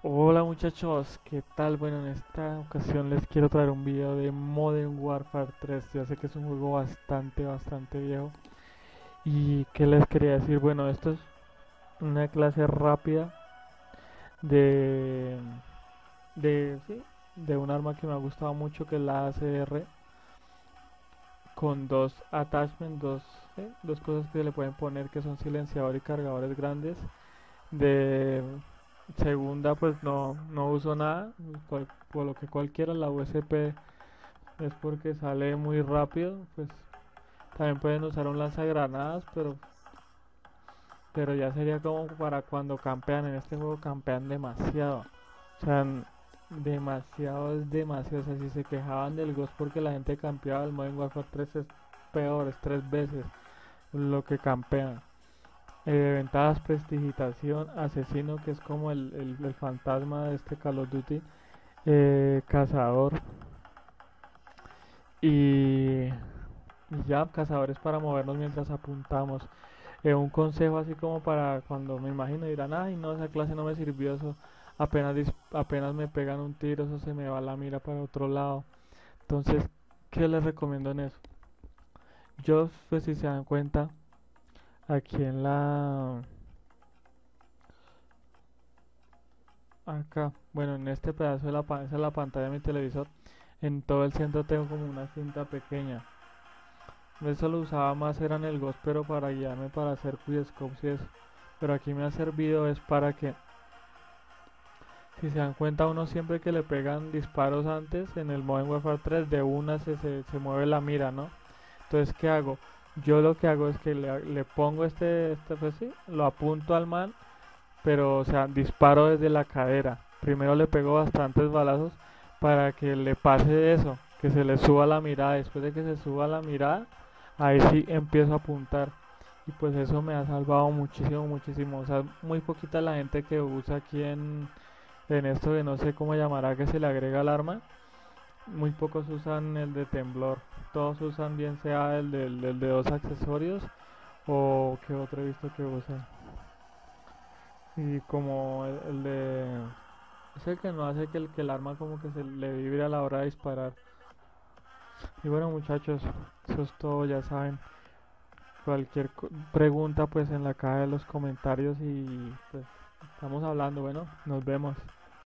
Hola muchachos, ¿qué tal? Bueno, en esta ocasión les quiero traer un video de Modern Warfare 3. Ya sé que es un juego bastante viejo. ¿Y qué les quería decir? Bueno, esto es una clase rápida de, sí, de un arma que me ha gustado mucho, que es la ACR, con dos attachments, dos cosas que se le pueden poner, que son silenciador y cargadores grandes. De segunda, pues no uso nada, por lo que cualquiera, la USP es porque sale muy rápido. Pues también pueden usar un lanzagranadas, pero ya sería como para cuando campean. En este juego campean demasiado. O sea, demasiado es demasiado. O sea, si se quejaban del Ghost porque la gente campeaba, el Modern Warfare 3 es peor, es tres veces lo que campean. Ventajas, prestigitación, asesino, que es como el fantasma de este Call of Duty, cazador y, y ya, cazadores para movernos mientras apuntamos. Un consejo así como para cuando me imagino dirán, ay no, esa clase no me sirvió, eso apenas me pegan un tiro, eso se me va la mira para otro lado. Entonces, ¿qué les recomiendo en eso? Yo, pues si se dan cuenta, aquí en acá, bueno, en este pedazo de esa es la pantalla de mi televisor, en todo el centro tengo como una cinta pequeña. Eso lo usaba más era en el Ghost, pero para guiarme para hacer quickscopes y eso. Pero aquí me ha servido es para que, si se dan cuenta, uno siempre que le pegan disparos antes en el Modern Warfare 3, de una se mueve la mira, ¿no? Entonces, ¿qué hago? Yo lo que hago es que le pongo pues sí, lo apunto al man, pero, o sea, disparo desde la cadera. Primero le pego bastantes balazos para que le pase eso, que se le suba la mirada. Después de que se suba la mirada, ahí sí empiezo a apuntar. Y pues eso me ha salvado muchísimo. O sea, muy poquita la gente que usa aquí en esto que no sé cómo llamará, que se le agrega el arma. Muy pocos usan el de temblor. Todos usan bien sea el de dos accesorios o que otro he visto que usan. Y como el de... Es el que no hace que el arma como que se le vibre a la hora de disparar. Y bueno muchachos, eso es todo, ya saben. Cualquier pregunta pues en la caja de los comentarios y pues estamos hablando, bueno, nos vemos.